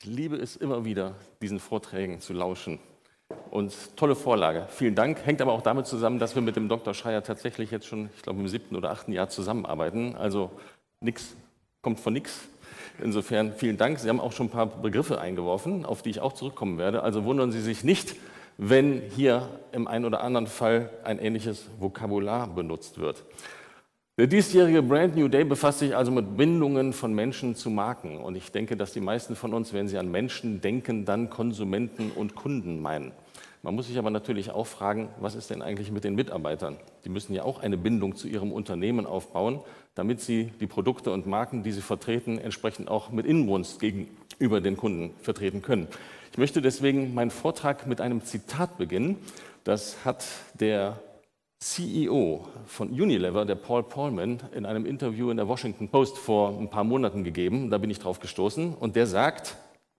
Ich liebe es immer wieder, diesen Vorträgen zu lauschen. Und tolle Vorlage, vielen Dank. Hängt aber auch damit zusammen, dass wir mit dem Dr. Schreier tatsächlich jetzt schon, ich glaube, im 7. oder 8. Jahr zusammenarbeiten. Also nichts kommt von nichts. Insofern vielen Dank. Sie haben auch schon ein paar Begriffe eingeworfen, auf die ich auch zurückkommen werde. Also wundern Sie sich nicht, wenn hier im einen oder anderen Fall ein ähnliches Vokabular benutzt wird. Der diesjährige Brand New Day befasst sich also mit Bindungen von Menschen zu Marken. Und ich denke, dass die meisten von uns, wenn sie an Menschen denken, dann Konsumenten und Kunden meinen. Man muss sich aber natürlich auch fragen, was ist denn eigentlich mit den Mitarbeitern? Die müssen ja auch eine Bindung zu ihrem Unternehmen aufbauen, damit sie die Produkte und Marken, die sie vertreten, entsprechend auch mit Inbrunst gegenüber den Kunden vertreten können. Ich möchte deswegen meinen Vortrag mit einem Zitat beginnen. Das hat der CEO von Unilever, der Paul Polman, in einem Interview in der Washington Post vor ein paar Monaten gegeben. Da bin ich drauf gestoßen. Und der sagt: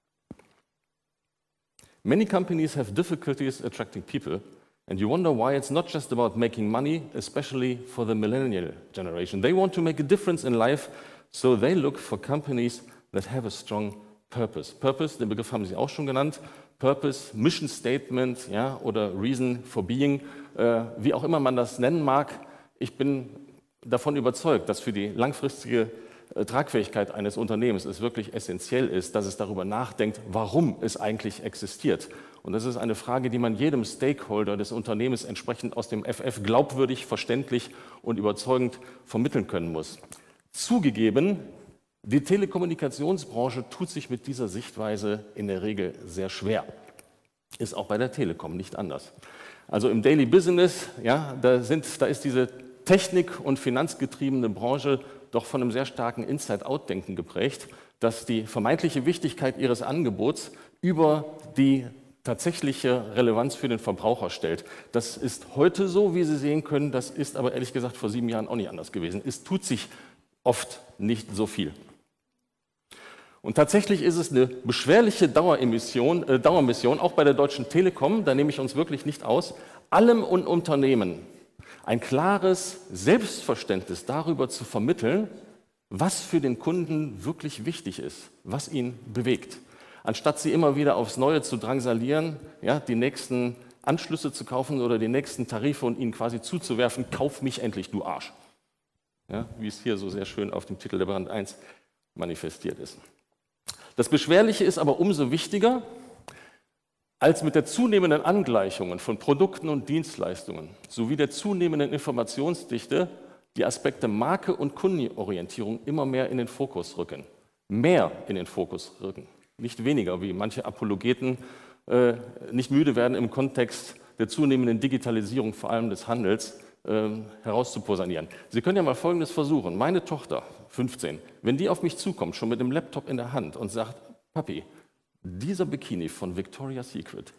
Many companies have difficulties attracting people, and you wonder why it's not just about making money, especially for the millennial generation. They want to make a difference in life, so they look for companies that have a strong purpose. Purpose, den Begriff haben Sie auch schon genannt. Purpose, Mission Statement, ja, oder Reason for Being, wie auch immer man das nennen mag. Ich bin davon überzeugt, dass für die langfristige Tragfähigkeit eines Unternehmens es wirklich essentiell ist, dass es darüber nachdenkt, warum es eigentlich existiert. Und das ist eine Frage, die man jedem Stakeholder des Unternehmens entsprechend aus dem FF glaubwürdig, verständlich und überzeugend vermitteln können muss. Zugegeben, die Telekommunikationsbranche tut sich mit dieser Sichtweise in der Regel sehr schwer. Ist auch bei der Telekom nicht anders. Also im Daily Business, ja, da ist diese Technik- und finanzgetriebene Branche doch von einem sehr starken Inside-Out-Denken geprägt, dass die vermeintliche Wichtigkeit ihres Angebots über die tatsächliche Relevanz für den Verbraucher stellt. Das ist heute so, wie Sie sehen können, das ist aber ehrlich gesagt vor 7 Jahren auch nicht anders gewesen. Es tut sich oft nicht so viel. Und tatsächlich ist es eine beschwerliche Dauermission, auch bei der Deutschen Telekom, da nehme ich uns wirklich nicht aus, allem und Unternehmen ein klares Selbstverständnis darüber zu vermitteln, was für den Kunden wirklich wichtig ist, was ihn bewegt. Anstatt sie immer wieder aufs Neue zu drangsalieren, ja, die nächsten Anschlüsse zu kaufen oder die nächsten Tarife und ihnen quasi zuzuwerfen, kauf mich endlich, du Arsch. Ja, wie es hier so sehr schön auf dem Titel der Brand 1 manifestiert ist. Das Beschwerliche ist aber umso wichtiger, als mit der zunehmenden Angleichung von Produkten und Dienstleistungen sowie der zunehmenden Informationsdichte die Aspekte Marke und Kundenorientierung immer mehr in den Fokus rücken. Mehr in den Fokus rücken, nicht weniger, wie manche Apologeten nicht müde werden, im Kontext der zunehmenden Digitalisierung, vor allem des Handels, herauszuposanieren. Sie können ja mal Folgendes versuchen. Meine Tochter, 15, wenn die auf mich zukommt, schon mit dem Laptop in der Hand und sagt: Papi, dieser Bikini von Victoria's Secret,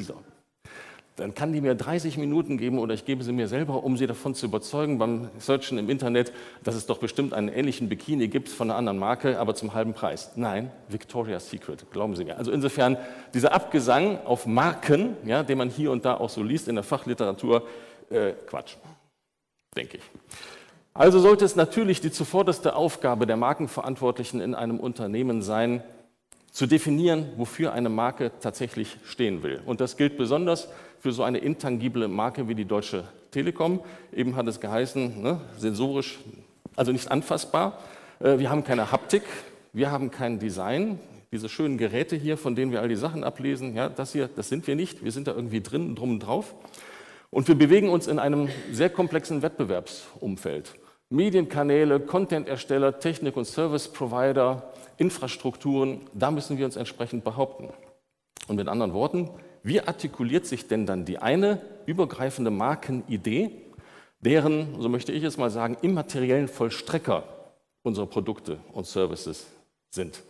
dann kann die mir 30 Minuten geben oder ich gebe sie mir selber, um sie davon zu überzeugen beim Searchen im Internet, dass es doch bestimmt einen ähnlichen Bikini gibt von einer anderen Marke, aber zum halben Preis. Nein, Victoria's Secret, glauben Sie mir. Also insofern, dieser Abgesang auf Marken, ja, den man hier und da auch so liest in der Fachliteratur, Quatsch, denke ich. Also sollte es natürlich die zuvorderste Aufgabe der Markenverantwortlichen in einem Unternehmen sein, zu definieren, wofür eine Marke tatsächlich stehen will. Und das gilt besonders für so eine intangible Marke wie die Deutsche Telekom. Eben hat es geheißen, ne, sensorisch, also nicht anfassbar. Wir haben keine Haptik, wir haben kein Design. Diese schönen Geräte hier, von denen wir all die Sachen ablesen, ja, das hier, das sind wir nicht. Wir sind da irgendwie drin, drum drauf. Und wir bewegen uns in einem sehr komplexen Wettbewerbsumfeld. Medienkanäle, Content-Ersteller, Technik- und Service-Provider, Infrastrukturen, da müssen wir uns entsprechend behaupten. Und mit anderen Worten, wie artikuliert sich denn dann die eine übergreifende Markenidee, deren, so möchte ich es mal sagen, immateriellen Vollstrecker unserer Produkte und Services sind?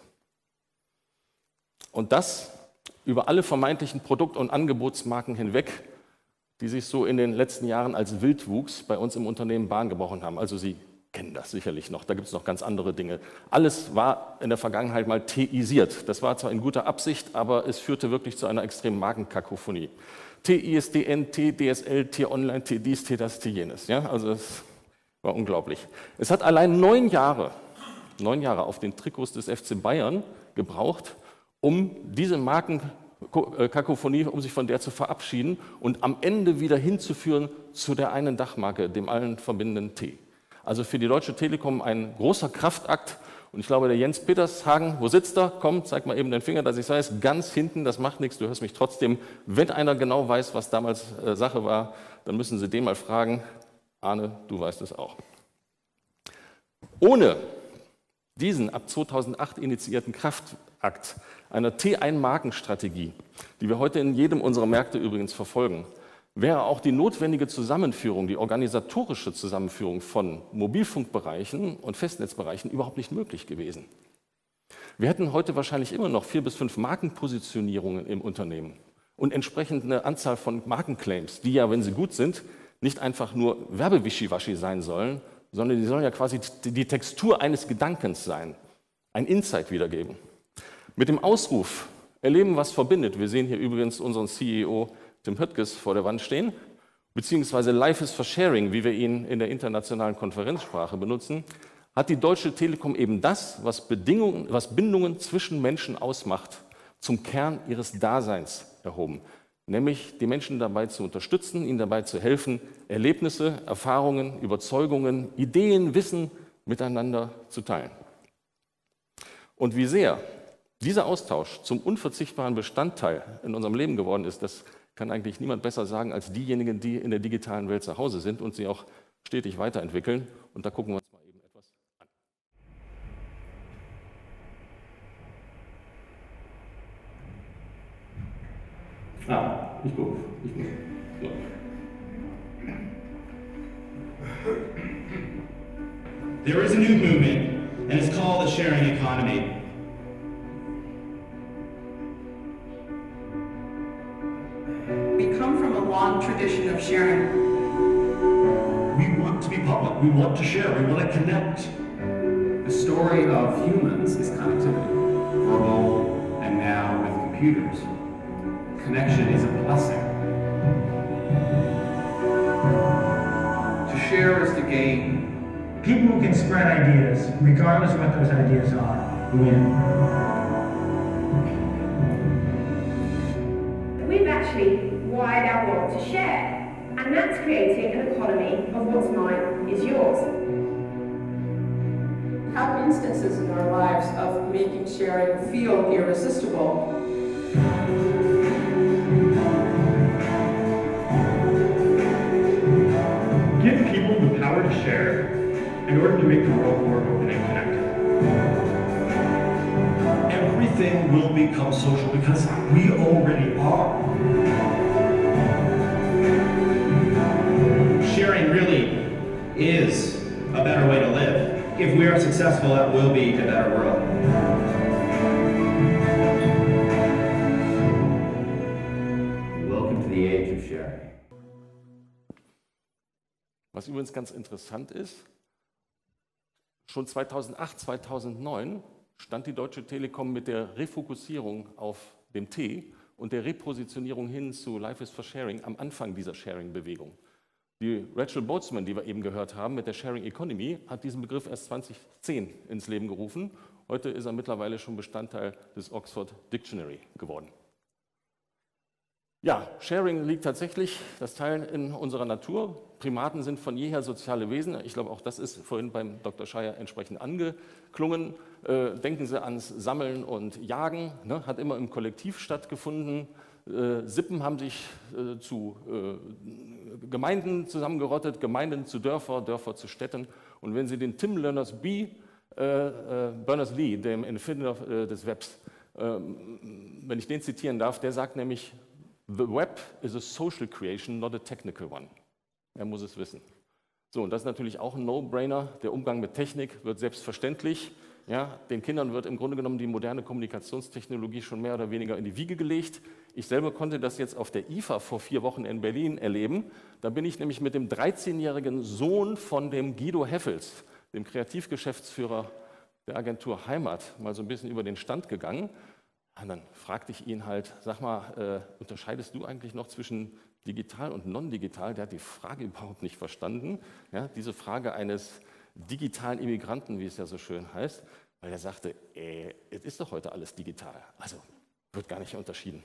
Und das über alle vermeintlichen Produkt- und Angebotsmarken hinweg, die sich so in den letzten Jahren als Wildwuchs bei uns im Unternehmen Bahn gebrochen haben. Also Sie kennen das sicherlich noch, da gibt es noch ganz andere Dinge. Alles war in der Vergangenheit mal TIsiert. Das war zwar in guter Absicht, aber es führte wirklich zu einer extremen Markenkakophonie. TISDN, TDSL, T-Online, T-Dies, T-Das, T-Jenes. Ja, also das war unglaublich. Es hat allein 9 Jahre auf den Trikots des FC Bayern gebraucht, um diese Markenkakophonie, um sich von der zu verabschieden und am Ende wieder hinzuführen zu der einen Dachmarke, dem allen verbindenden T. Also für die Deutsche Telekom ein großer Kraftakt. Und ich glaube, der Jens Petershagen, wo sitzt er? Komm, zeig mal eben den Finger, dass ich es weiß. Ganz hinten, das macht nichts, du hörst mich trotzdem. Wenn einer genau weiß, was damals Sache war, dann müssen Sie den mal fragen. Arne, du weißt es auch. Ohne diesen ab 2008 initiierten Kraftakt einer T1-Markenstrategie, die wir heute in jedem unserer Märkte übrigens verfolgen, wäre auch die notwendige Zusammenführung, die organisatorische Zusammenführung von Mobilfunkbereichen und Festnetzbereichen überhaupt nicht möglich gewesen. Wir hätten heute wahrscheinlich immer noch 4 bis 5 Markenpositionierungen im Unternehmen und entsprechend eine Anzahl von Markenclaims, die ja, wenn sie gut sind, nicht einfach nur Werbewischiwaschi sein sollen, sondern die sollen ja quasi die Textur eines Gedankens sein, ein Insight wiedergeben. Mit dem Ausruf Erleben, was verbindet, wir sehen hier übrigens unseren CEO Tim Höttges vor der Wand stehen, beziehungsweise Life is for Sharing, wie wir ihn in der internationalen Konferenzsprache benutzen, hat die Deutsche Telekom eben das, was Bindungen zwischen Menschen ausmacht, zum Kern ihres Daseins erhoben. Nämlich die Menschen dabei zu unterstützen, ihnen dabei zu helfen, Erlebnisse, Erfahrungen, Überzeugungen, Ideen, Wissen miteinander zu teilen. Und wie sehr dieser Austausch zum unverzichtbaren Bestandteil in unserem Leben geworden ist, das kann eigentlich niemand besser sagen als diejenigen, die in der digitalen Welt zu Hause sind und sie auch stetig weiterentwickeln. Und da gucken wir uns mal eben etwas an. Ich gucke. So. There is a new movement, and it's called the sharing economy. We come from a long tradition of sharing. We want to be public, we want to share, we want to connect. The story of humans is connectivity, verbal and now with computers. Connection is a blessing. To share is to gain. People who can spread ideas, regardless of what those ideas are, win. We've actually wired our world to share, and that's creating an economy of what's mine is yours. Have instances in our lives of making sharing feel irresistible. Give people the power to share in order to make the world more open and connected. Everything will become social because we already are. Sharing really is a better way to live. If we are successful, that will be a better world. Welcome to the age of sharing. Was übrigens ganz interessant ist, schon 2008, 2009 stand die Deutsche Telekom mit der Refokussierung auf dem T und der Repositionierung hin zu Life is for Sharing am Anfang dieser Sharing-Bewegung. Die Rachel Boatsman, die wir eben gehört haben, mit der Sharing Economy, hat diesen Begriff erst 2010 ins Leben gerufen. Heute ist er mittlerweile schon Bestandteil des Oxford Dictionary geworden. Ja, Sharing liegt tatsächlich, das Teilen in unserer Natur. Primaten sind von jeher soziale Wesen. Ich glaube, auch das ist vorhin beim Dr. Scheier entsprechend angeklungen. Denken Sie ans Sammeln und Jagen, ne? Hat immer im Kollektiv stattgefunden. Sippen haben sich zu Gemeinden zusammengerottet, Gemeinden zu Dörfer, Dörfer zu Städten. Und wenn Sie den Tim Berners-Lee, dem Erfinder des Webs, wenn ich den zitieren darf, der sagt nämlich, "The web is a social creation, not a technical one." Er muss es wissen. So, und das ist natürlich auch ein No-Brainer. Der Umgang mit Technik wird selbstverständlich. Ja, den Kindern wird im Grunde genommen die moderne Kommunikationstechnologie schon mehr oder weniger in die Wiege gelegt. Ich selber konnte das jetzt auf der IFA vor 4 Wochen in Berlin erleben. Da bin ich nämlich mit dem 13-jährigen Sohn von dem Guido Heffels, dem Kreativgeschäftsführer der Agentur Heimat, mal so ein bisschen über den Stand gegangen. Und dann fragte ich ihn halt, sag mal, unterscheidest du eigentlich noch zwischen digital und non-digital? Der hat die Frage überhaupt nicht verstanden. Ja, diese Frage eines digitalen Immigranten, wie es ja so schön heißt. weil er sagte, es ist doch heute alles digital, also wird gar nicht unterschieden.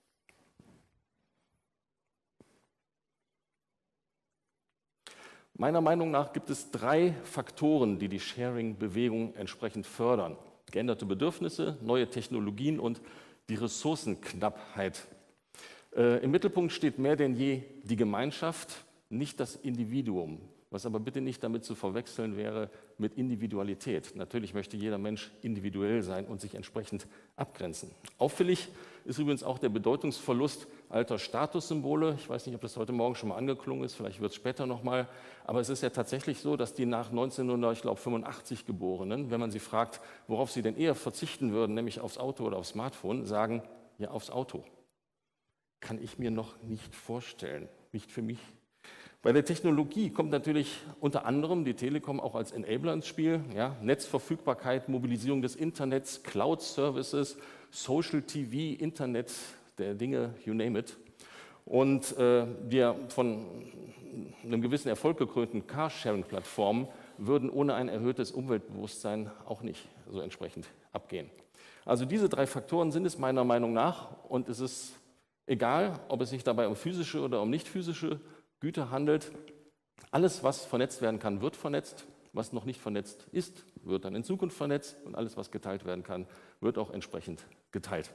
Meiner Meinung nach gibt es 3 Faktoren, die die Sharing-Bewegung entsprechend fördern. Geänderte Bedürfnisse, neue Technologien und die Ressourcenknappheit. Im Mittelpunkt steht mehr denn je die Gemeinschaft, nicht das Individuum, was aber bitte nicht damit zu verwechseln wäre mit Individualität. Natürlich möchte jeder Mensch individuell sein und sich entsprechend abgrenzen. Auffällig ist übrigens auch der Bedeutungsverlust alter Statussymbole. Ich weiß nicht, ob das heute Morgen schon mal angeklungen ist, vielleicht wird es später nochmal, aber es ist ja tatsächlich so, dass die nach 1985 Geborenen, wenn man sie fragt, worauf sie denn eher verzichten würden, nämlich aufs Auto oder aufs Smartphone, sagen, ja, aufs Auto. Kann ich mir noch nicht vorstellen, nicht für mich. Bei der Technologie kommt natürlich unter anderem die Telekom auch als Enabler ins Spiel. Ja, Netzverfügbarkeit, Mobilisierung des Internets, Cloud-Services, Social TV, Internet der Dinge, you name it. Und wir von einem gewissen Erfolg gekrönten Carsharing-Plattformen würden ohne ein erhöhtes Umweltbewusstsein auch nicht so entsprechend abgehen. Also diese 3 Faktoren sind es meiner Meinung nach, und es ist egal, ob es sich dabei um physische oder um nicht physische Güter handelt. Alles, was vernetzt werden kann, wird vernetzt. Was noch nicht vernetzt ist, wird dann in Zukunft vernetzt. Und alles, was geteilt werden kann, wird auch entsprechend geteilt.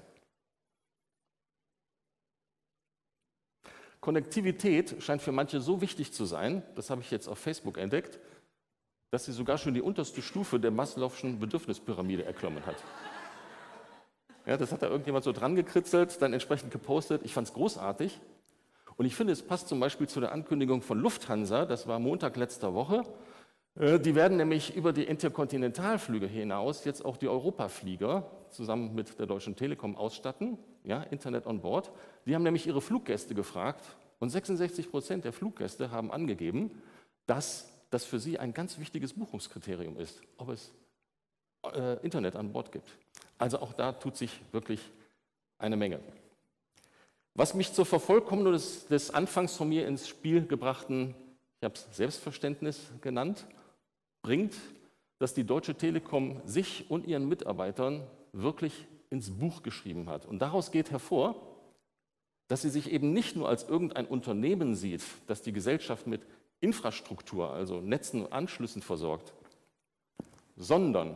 Konnektivität scheint für manche so wichtig zu sein, das habe ich jetzt auf Facebook entdeckt, dass sie sogar schon die unterste Stufe der Maslow'schen Bedürfnispyramide erklommen hat. Ja, das hat da irgendjemand so dran gekritzelt, dann entsprechend gepostet. Ich fand es großartig. Und ich finde, es passt zum Beispiel zu der Ankündigung von Lufthansa, das war Montag letzter Woche. Die werden nämlich über die Interkontinentalflüge hinaus jetzt auch die Europaflieger zusammen mit der Deutschen Telekom ausstatten, ja, Internet on Board. Die haben nämlich ihre Fluggäste gefragt und 66% der Fluggäste haben angegeben, dass das für sie ein ganz wichtiges Buchungskriterium ist, ob es Internet an Bord gibt. Also auch da tut sich wirklich eine Menge. Was mich zur Vervollkommnung des anfangs von mir ins Spiel gebrachten, ich habe es Selbstverständnis genannt, bringt, dass die Deutsche Telekom sich und ihren Mitarbeitern wirklich ins Buch geschrieben hat. Und daraus geht hervor, dass sie sich eben nicht nur als irgendein Unternehmen sieht, das die Gesellschaft mit Infrastruktur, also Netzen und Anschlüssen versorgt, sondern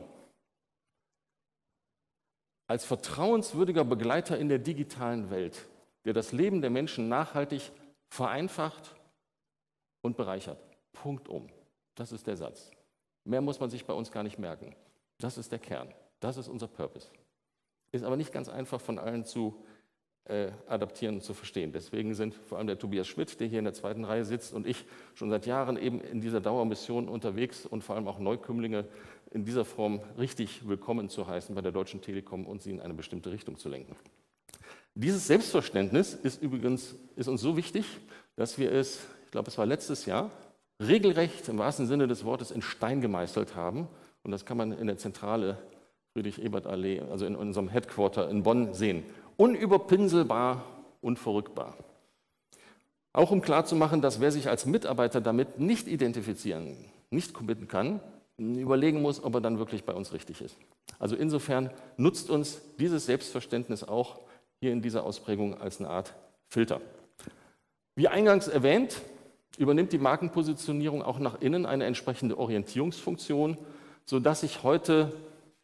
als vertrauenswürdiger Begleiter in der digitalen Welt, der das Leben der Menschen nachhaltig vereinfacht und bereichert. Punktum. Das ist der Satz. Mehr muss man sich bei uns gar nicht merken. Das ist der Kern. Das ist unser Purpose. Ist aber nicht ganz einfach von allen zu adaptieren und zu verstehen. Deswegen sind vor allem der Tobias Schmidt, der hier in der 2. Reihe sitzt, und ich schon seit Jahren eben in dieser Dauermission unterwegs und vor allem auch Neukömmlinge in dieser Form richtig willkommen zu heißen bei der Deutschen Telekom und sie in eine bestimmte Richtung zu lenken. Dieses Selbstverständnis ist übrigens uns so wichtig, dass wir es, ich glaube, es war letztes Jahr, regelrecht im wahrsten Sinne des Wortes in Stein gemeißelt haben. Und das kann man in der Zentrale Friedrich-Ebert-Allee, also in unserem Headquarter in Bonn, sehen. Unüberpinselbar, unverrückbar. Auch um klarzumachen, dass wer sich als Mitarbeiter damit nicht identifizieren, nicht committen kann, überlegen muss, ob er dann wirklich bei uns richtig ist. Also insofern nutzt uns dieses Selbstverständnis auch hier in dieser Ausprägung als eine Art Filter. Wie eingangs erwähnt, übernimmt die Markenpositionierung auch nach innen eine entsprechende Orientierungsfunktion, sodass ich heute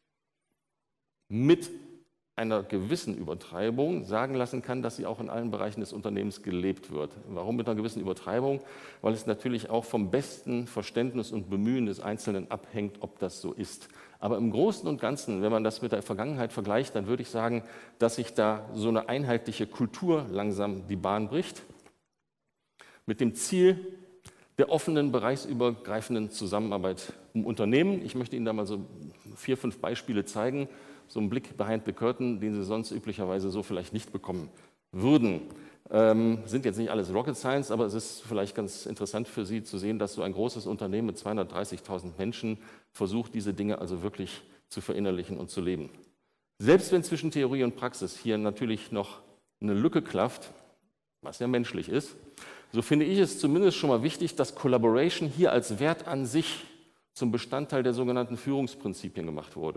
mit einer gewissen Übertreibung sagen lassen kann, dass sie auch in allen Bereichen des Unternehmens gelebt wird. Warum mit einer gewissen Übertreibung? Weil es natürlich auch vom besten Verständnis und Bemühen des Einzelnen abhängt, ob das so ist. Aber im Großen und Ganzen, wenn man das mit der Vergangenheit vergleicht, dann würde ich sagen, dass sich da so eine einheitliche Kultur langsam die Bahn bricht, mit dem Ziel der offenen, bereichsübergreifenden Zusammenarbeit im Unternehmen. Ich möchte Ihnen da mal so 4, 5 Beispiele zeigen, so einen Blick behind the curtain, den Sie sonst üblicherweise so vielleicht nicht bekommen würden. Sind jetzt nicht alles Rocket Science, aber es ist vielleicht ganz interessant für Sie zu sehen, dass so ein großes Unternehmen mit 230.000 Menschen versucht, diese Dinge also wirklich zu verinnerlichen und zu leben. Selbst wenn zwischen Theorie und Praxis hier natürlich noch eine Lücke klafft, was ja menschlich ist, so finde ich es zumindest schon mal wichtig, dass Collaboration hier als Wert an sich zum Bestandteil der sogenannten Führungsprinzipien gemacht wurde.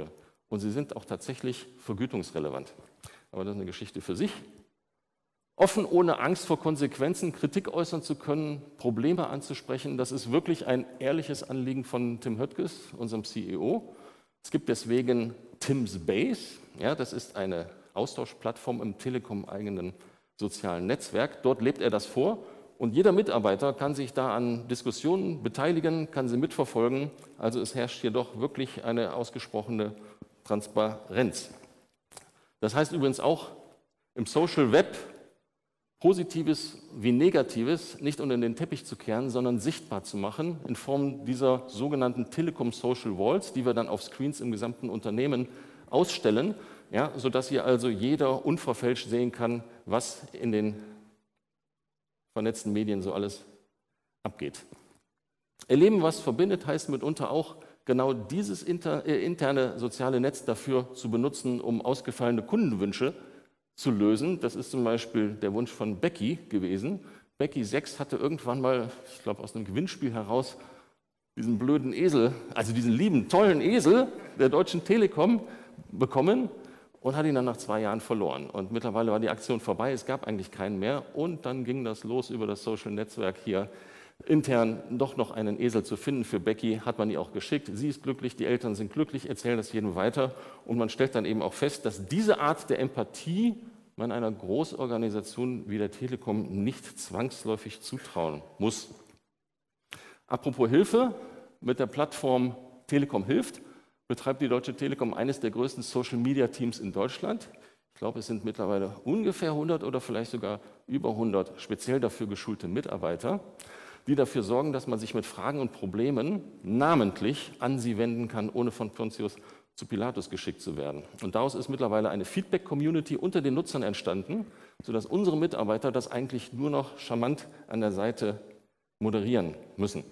und sie sind auch tatsächlich vergütungsrelevant. Aber das ist eine Geschichte für sich. Offen, ohne Angst vor Konsequenzen, Kritik äußern zu können, Probleme anzusprechen, das ist wirklich ein ehrliches Anliegen von Tim Höttges, unserem CEO. Es gibt deswegen Tim's Base, ja, das ist eine Austauschplattform im Telekom-eigenen sozialen Netzwerk. Dort lebt er das vor und jeder Mitarbeiter kann sich da an Diskussionen beteiligen, kann sie mitverfolgen. Also es herrscht hier doch wirklich eine ausgesprochene Transparenz. Das heißt übrigens auch im Social Web, Positives wie Negatives nicht unter den Teppich zu kehren, sondern sichtbar zu machen in Form dieser sogenannten Telekom Social Walls, die wir dann auf Screens im gesamten Unternehmen ausstellen, ja, sodass hier also jeder unverfälscht sehen kann, was in den vernetzten Medien so alles abgeht. Erleben, was verbindet, heißt mitunter auch, genau dieses interne soziale Netz dafür zu benutzen, um ausgefallene Kundenwünsche zu lösen. Das ist zum Beispiel der Wunsch von Becky gewesen. Becky 6 hatte irgendwann mal, ich glaube aus einem Gewinnspiel heraus, diesen blöden Esel, also diesen lieben, tollen Esel der Deutschen Telekom bekommen und hat ihn dann nach 2 Jahren verloren. Und mittlerweile war die Aktion vorbei, es gab eigentlich keinen mehr. Und dann ging das los über das Social Netzwerk hier, intern doch noch einen Esel zu finden für Becky, hat man ihr auch geschickt. Sie ist glücklich, die Eltern sind glücklich, erzählen das jedem weiter. Und man stellt dann eben auch fest, dass diese Art der Empathie man einer Großorganisation wie der Telekom nicht zwangsläufig zutrauen muss. Apropos Hilfe, mit der Plattform Telekom hilft, betreibt die Deutsche Telekom eines der größten Social-Media-Teams in Deutschland. Ich glaube, es sind mittlerweile ungefähr 100 oder vielleicht sogar über 100 speziell dafür geschulte Mitarbeiter, die dafür sorgen, dass man sich mit Fragen und Problemen namentlich an sie wenden kann, ohne von Pontius zu Pilatus geschickt zu werden. Und daraus ist mittlerweile eine Feedback-Community unter den Nutzern entstanden, sodass unsere Mitarbeiter das eigentlich nur noch charmant an der Seite moderieren müssen.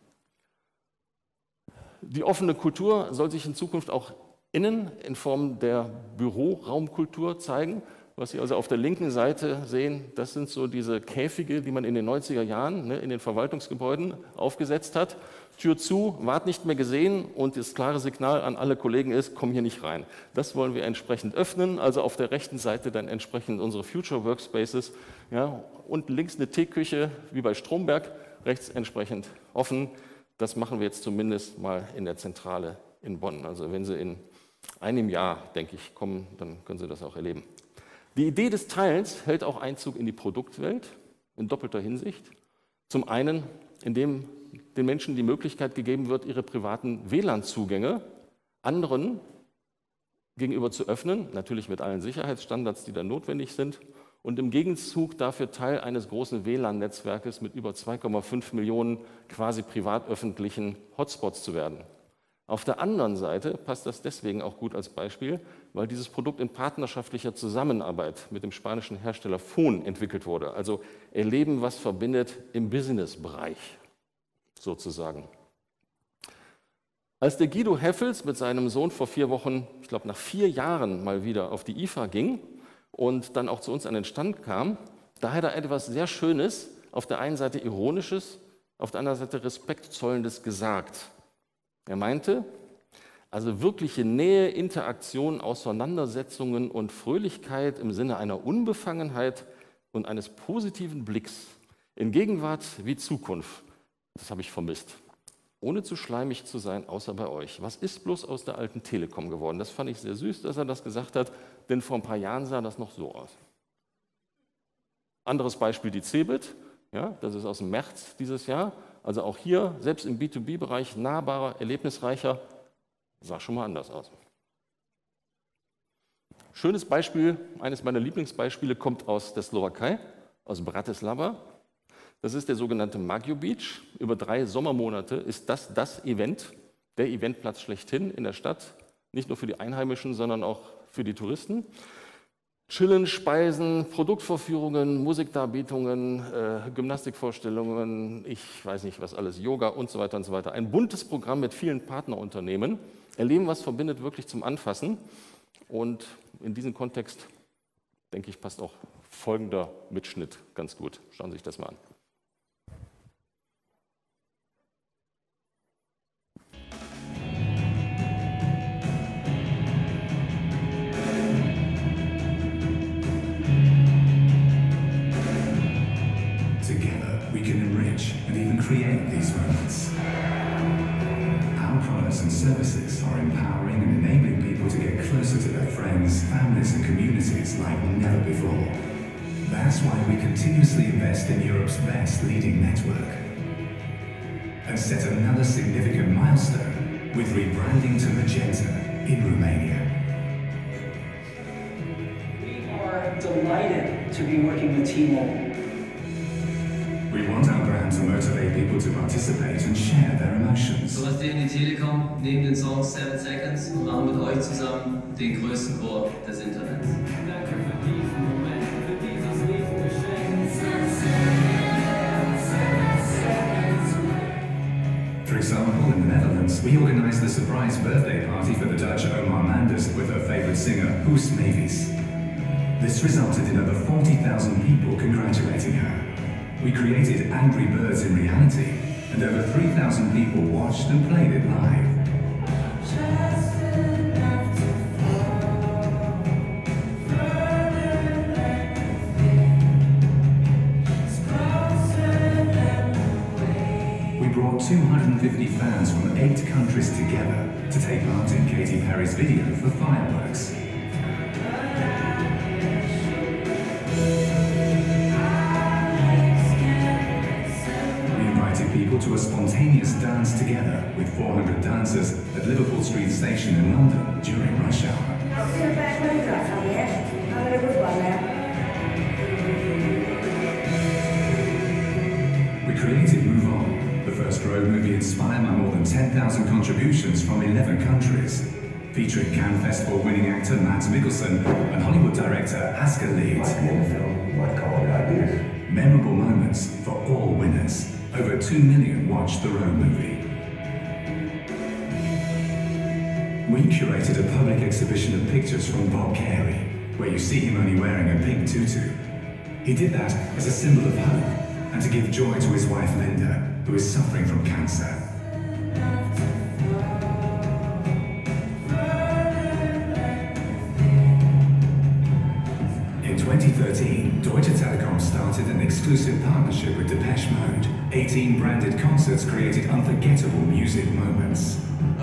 Die offene Kultur soll sich in Zukunft auch innen in Form der Büroraumkultur zeigen. Was Sie also auf der linken Seite sehen, das sind so diese Käfige, die man in den 90er Jahren in den Verwaltungsgebäuden aufgesetzt hat. Tür zu, Wart nicht mehr gesehen und das klare Signal an alle Kollegen ist, komm hier nicht rein. Das wollen wir entsprechend öffnen, also auf der rechten Seite dann entsprechend unsere Future Workspaces. Ja, unten links eine Teeküche, wie bei Stromberg, rechts entsprechend offen. Das machen wir jetzt zumindest mal in der Zentrale in Bonn. Also wenn Sie in einem Jahr, denke ich, kommen, dann können Sie das auch erleben. Die Idee des Teilens hält auch Einzug in die Produktwelt in doppelter Hinsicht. Zum einen, indem den Menschen die Möglichkeit gegeben wird, ihre privaten WLAN-Zugänge anderen gegenüber zu öffnen, natürlich mit allen Sicherheitsstandards, die da notwendig sind, und im Gegenzug dafür Teil eines großen WLAN-Netzwerkes mit über 2,5 Millionen quasi privat-öffentlichen Hotspots zu werden. Auf der anderen Seite passt das deswegen auch gut als Beispiel, weil dieses Produkt in partnerschaftlicher Zusammenarbeit mit dem spanischen Hersteller Fon entwickelt wurde. Also erleben, was verbindet im Business-Bereich sozusagen. Als der Guido Heffels mit seinem Sohn vor 4 Wochen, ich glaube nach 4 Jahren mal wieder auf die IFA ging und dann auch zu uns an den Stand kam, da hat er etwas sehr Schönes, auf der einen Seite Ironisches, auf der anderen Seite Respektzollendes gesagt. Er meinte, also wirkliche Nähe, Interaktion, Auseinandersetzungen und Fröhlichkeit im Sinne einer Unbefangenheit und eines positiven Blicks in Gegenwart wie Zukunft, das habe ich vermisst. Ohne zu schleimig zu sein, außer bei euch. Was ist bloß aus der alten Telekom geworden? Das fand ich sehr süß, dass er das gesagt hat, denn vor ein paar Jahren sah das noch so aus. Anderes Beispiel die Cebit, ja, das ist aus dem März dieses Jahr. Also auch hier, selbst im B2B-Bereich, nahbarer, erlebnisreicher, sah schon mal anders aus. Schönes Beispiel, eines meiner Lieblingsbeispiele, kommt aus der Slowakei, aus Bratislava. Das ist der sogenannte Magio Beach. Über 3 Sommermonate ist das Event, der Eventplatz schlechthin in der Stadt, nicht nur für die Einheimischen, sondern auch für die Touristen. Chillen, Speisen, Produktvorführungen, Musikdarbietungen, Gymnastikvorstellungen, ich weiß nicht was alles, Yoga und so weiter und so weiter. Ein buntes Programm mit vielen Partnerunternehmen. Erleben, was verbindet, wirklich zum Anfassen. Und in diesem Kontext, denke ich, passt auch folgender Mitschnitt ganz gut. Schauen Sie sich das mal an. these moments. Our products and services are empowering and enabling people to get closer to their friends, families and communities like never before. That's why we continuously invest in Europe's best leading network and set another significant milestone with rebranding to Magenta in Romania. We are delighted to be working with T-Mobile. We want our brand to motivate people to participate and share their emotions. So was die Telekom neben den Songs 7 Seconds und machen mit euch zusammen den größten Chor des Internets. Danke für diesen Moment, für dieses Riesengeschenk. For example, in the Netherlands, we organised the surprise birthday party for the Dutch Omar Manders with her favourite singer, Hoes Mavis. This resulted in over 40,000 people congratulating her. We created Angry Birds in reality, and over 3,000 people watched and played it live. We brought 250 fans from 8 countries together to take part in Katy Perry's video for Fireworks. People to a spontaneous dance together with 400 dancers at Liverpool Street Station in London during rush hour. We created Move On, the first road movie inspired by more than 10,000 contributions from 11 countries, featuring Cannes Festival winning actor Mads Mikkelsen and Hollywood director Asger Lied. Memorable moments for all winners. Over 2 million watched the road movie. We curated a public exhibition of pictures from Bob Carey, where you see him only wearing a pink tutu. He did that as a symbol of hope and to give joy to his wife Linda, who is suffering from cancer. In 2013, Deutsche Telekom started an exclusive partnership with Depeche Mode. 18 branded concerts created unforgettable music moments.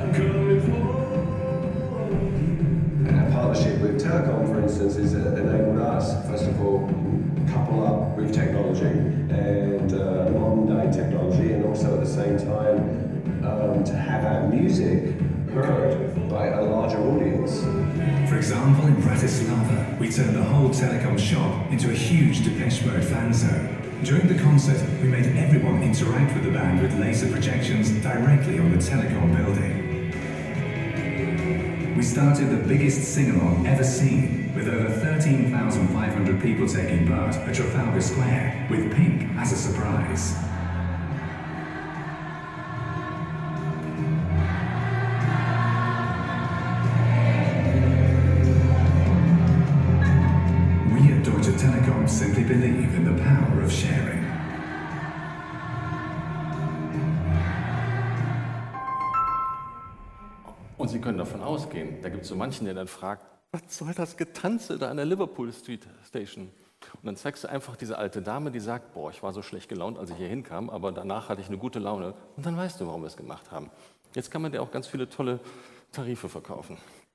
And our partnership with Telecom, for instance, has enabled us, first of all, couple up with technology and modern-day technology, and also at the same time to have our music heard by a larger audience. For example, in Bratislava, we turned the whole Telecom shop into a huge Depeche Mode fan zone. During the concert, we made everyone interact with the band with laser projections directly on the Telecom building. We started the biggest sing-along ever seen, with over 13,500 people taking part at Trafalgar Square, with Pink as a surprise. We at Deutsche Telekom simply believe in the power of sharing. Und Sie können davon ausgehen, da gibt es so manchen, der dann fragt, was soll das Getanze da an der Liverpool Street Station? Und dann zeigst du einfach diese alte Dame, die sagt, boah, ich war so schlecht gelaunt, als ich hier hinkam, aber danach hatte ich eine gute Laune. Und dann weißt du, warum wir es gemacht haben. Jetzt kann man dir auch ganz viele tolle Tarife verkaufen.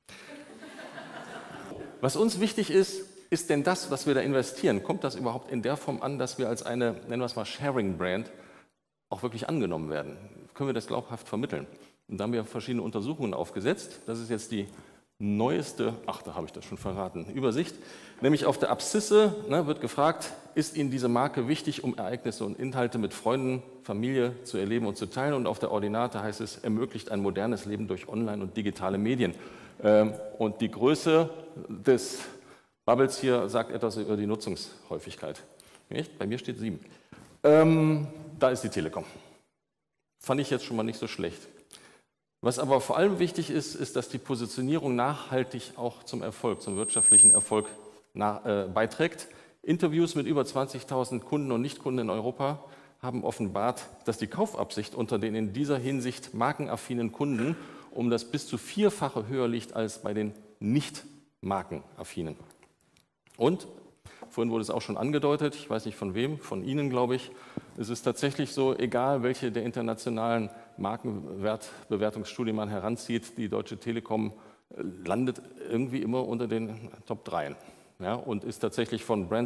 Was uns wichtig ist, ist denn das, was wir da investieren, kommt das überhaupt in der Form an, dass wir als eine, nennen wir es mal Sharing-Brand, auch wirklich angenommen werden? Können wir das glaubhaft vermitteln? Und da haben wir verschiedene Untersuchungen aufgesetzt. Das ist jetzt die neueste, ach, da habe ich das schon verraten, Übersicht. Nämlich auf der Abszisse wird gefragt, ist Ihnen diese Marke wichtig, um Ereignisse und Inhalte mit Freunden, Familie zu erleben und zu teilen? Und auf der Ordinate heißt es, ermöglicht ein modernes Leben durch Online- und digitale Medien. Und die Größe des Bubbles hier sagt etwas über die Nutzungshäufigkeit. Echt? Bei mir steht 7. Da ist die Telekom. Fand ich jetzt schon mal nicht so schlecht. Was aber vor allem wichtig ist, ist, dass die Positionierung nachhaltig auch zum Erfolg, zum wirtschaftlichen Erfolg beiträgt. Interviews mit über 20.000 Kunden und Nichtkunden in Europa haben offenbart, dass die Kaufabsicht unter den in dieser Hinsicht markenaffinen Kunden um das bis zu 4-fache höher liegt als bei den nicht markenaffinen. Und Vorhin wurde es auch schon angedeutet, ich weiß nicht von wem, von Ihnen, glaube ich. Es ist tatsächlich so, egal welche der internationalen Markenwertbewertungsstudien man heranzieht, die Deutsche Telekom landet irgendwie immer unter den Top 3. Ja, und ist tatsächlich von Brand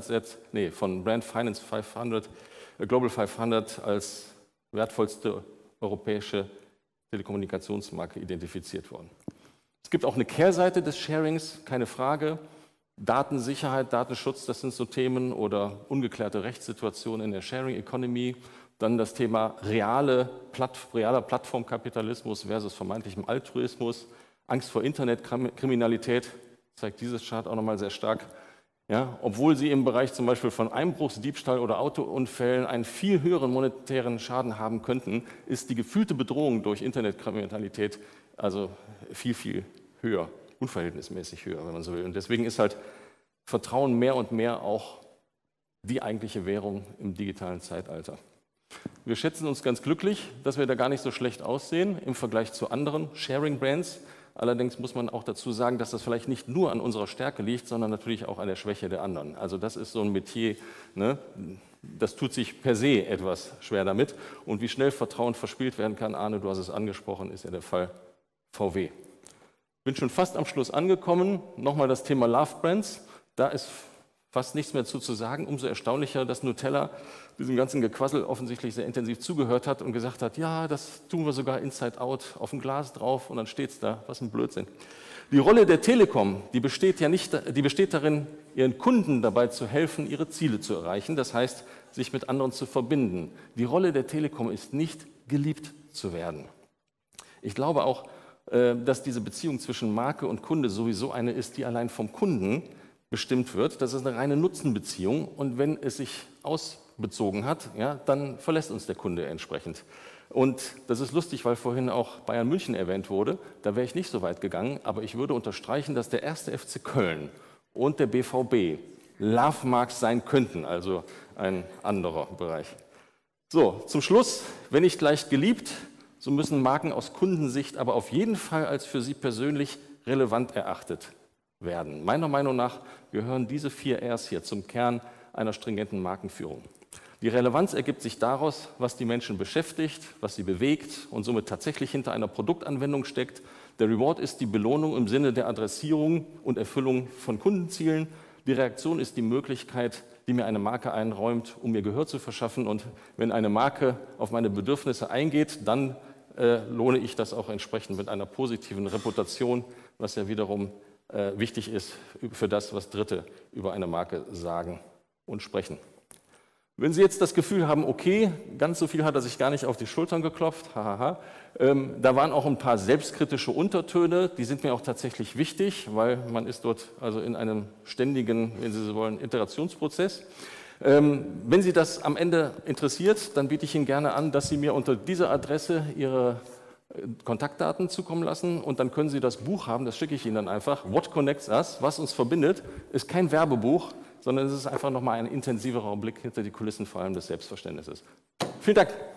Finance 500, Global 500 als wertvollste europäische Telekommunikationsmarke identifiziert worden. Es gibt auch eine Kehrseite des Sharings, keine Frage. Datensicherheit, Datenschutz, das sind so Themen oder ungeklärte Rechtssituationen in der Sharing Economy. Dann das Thema realer Plattformkapitalismus versus vermeintlichem Altruismus. Angst vor Internetkriminalität, zeigt dieses Chart auch nochmal sehr stark. Ja, obwohl sie im Bereich zum Beispiel von Einbruchs-, Diebstahl- oder Autounfällen einen viel höheren monetären Schaden haben könnten, ist die gefühlte Bedrohung durch Internetkriminalität also viel, viel höher, unverhältnismäßig höher, wenn man so will. Und deswegen ist halt Vertrauen mehr und mehr auch die eigentliche Währung im digitalen Zeitalter. Wir schätzen uns ganz glücklich, dass wir da gar nicht so schlecht aussehen im Vergleich zu anderen Sharing-Brands. Allerdings muss man auch dazu sagen, dass das vielleicht nicht nur an unserer Stärke liegt, sondern natürlich auch an der Schwäche der anderen. Also das ist so ein Metier, ne? Das tut sich per se etwas schwer damit. Und wie schnell Vertrauen verspielt werden kann, Arne, du hast es angesprochen, ist ja der Fall VW. Ich bin schon fast am Schluss angekommen. Nochmal das Thema Love Brands. Da ist fast nichts mehr zu sagen. Umso erstaunlicher, dass Nutella diesem ganzen Gequassel offensichtlich sehr intensiv zugehört hat und gesagt hat, ja, das tun wir sogar inside out auf dem Glas drauf und dann steht es da. Was ein Blödsinn. Die Rolle der Telekom, die besteht darin, ihren Kunden dabei zu helfen, ihre Ziele zu erreichen. Das heißt, sich mit anderen zu verbinden. Die Rolle der Telekom ist nicht, geliebt zu werden. Ich glaube auch, dass diese Beziehung zwischen Marke und Kunde sowieso eine ist, die allein vom Kunden bestimmt wird. Das ist eine reine Nutzenbeziehung und wenn es sich ausbezogen hat, ja, dann verlässt uns der Kunde entsprechend. Und das ist lustig, weil vorhin auch Bayern München erwähnt wurde. Da wäre ich nicht so weit gegangen, aber ich würde unterstreichen, dass der 1. FC Köln und der BVB Love-Marks sein könnten, also ein anderer Bereich. So, zum Schluss, wenn nicht leicht geliebt, so müssen Marken aus Kundensicht aber auf jeden Fall als für sie persönlich relevant erachtet werden. Meiner Meinung nach gehören diese 4 Rs hier zum Kern einer stringenten Markenführung. Die Relevanz ergibt sich daraus, was die Menschen beschäftigt, was sie bewegt und somit tatsächlich hinter einer Produktanwendung steckt. Der Reward ist die Belohnung im Sinne der Adressierung und Erfüllung von Kundenzielen. Die Reaktion ist die Möglichkeit, die mir eine Marke einräumt, um mir Gehör zu verschaffen. Und wenn eine Marke auf meine Bedürfnisse eingeht, dann lohne ich das auch entsprechend mit einer positiven Reputation, was ja wiederum wichtig ist für das, was Dritte über eine Marke sagen und sprechen. Wenn Sie jetzt das Gefühl haben, okay, ganz so viel hat er sich gar nicht auf die Schultern geklopft, hahaha, da waren auch ein paar selbstkritische Untertöne, die sind mir auch tatsächlich wichtig, weil man ist dort also in einem ständigen, wenn Sie so wollen, Iterationsprozess. Wenn Sie das am Ende interessiert, dann biete ich Ihnen gerne an, dass Sie mir unter dieser Adresse Ihre Kontaktdaten zukommen lassen und dann können Sie das Buch haben, das schicke ich Ihnen dann einfach, What Connects Us, was uns verbindet, ist kein Werbebuch, sondern es ist einfach nochmal ein intensiverer Blick hinter die Kulissen, vor allem des Selbstverständnisses. Vielen Dank.